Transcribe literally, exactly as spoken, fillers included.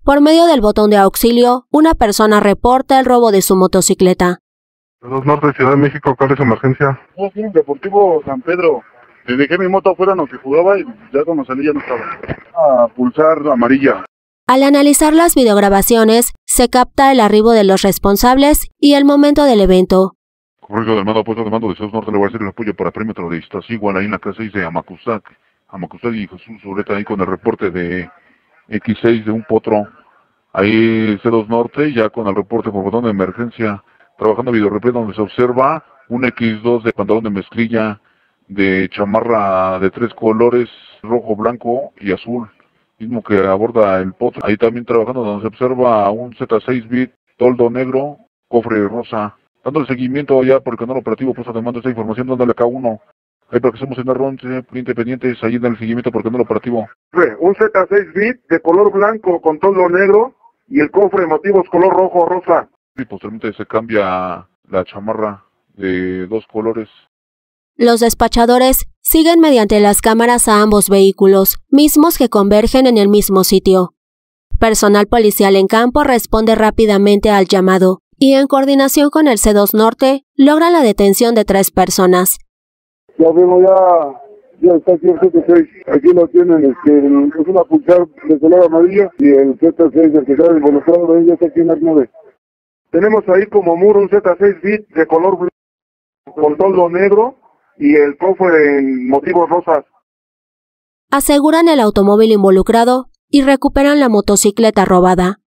Por medio del botón de auxilio, una persona reporta el robo de su motocicleta. Dos Norte, Ciudad de México, ¿cuál es su emergencia? No, aquí en el Deportivo San Pedro. Le dejé mi moto afuera en lo que jugaba y ya cuando salí ya no estaba. A pulsar amarilla. Al analizar las videograbaciones, se capta el arribo de los responsables y el momento del evento. Correo del mando, puesto de mando de Ciudad Norte, le voy a hacer el apoyo para perímetro de Iztaccíhuatl, ahí en la casa seis de Amacuzac. Amacuzac y Jesús Ureta, ahí con el reporte de equis seis de un potro. Ahí C dos Norte, ya con el reporte por botón de emergencia, trabajando video replay donde se observa un equis dos de pantalón de mezclilla, de chamarra de tres colores, rojo, blanco y azul, mismo que aborda el potro. Ahí también trabajando donde se observa un zeta seis bit, toldo negro, cofre rosa. Dándole seguimiento allá por el canal operativo, puesto de mando esta información, dándole acá uno. Ahí para que estemos en R once, cliente pendientes, ahí en el seguimiento por el canal operativo. Un zeta seis bit de color blanco con toldo negro y el cofre motivos color rojo rosa. Y posteriormente se cambia la chamarra de dos colores. Los despachadores siguen mediante las cámaras a ambos vehículos, mismos que convergen en el mismo sitio. Personal policial en campo responde rápidamente al llamado y en coordinación con el C dos Norte logra la detención de tres personas. Ya vemos, ya, ya está aquí el zeta seis. Aquí lo tienen, este, es una pulsar de color amarillo y el zeta seis, el que está involucrado, ya está aquí en R nueve. Tenemos ahí como muro un zeta seis bit de color blanco con toldo negro y el cofre en motivos rosas. Aseguran el automóvil involucrado y recuperan la motocicleta robada.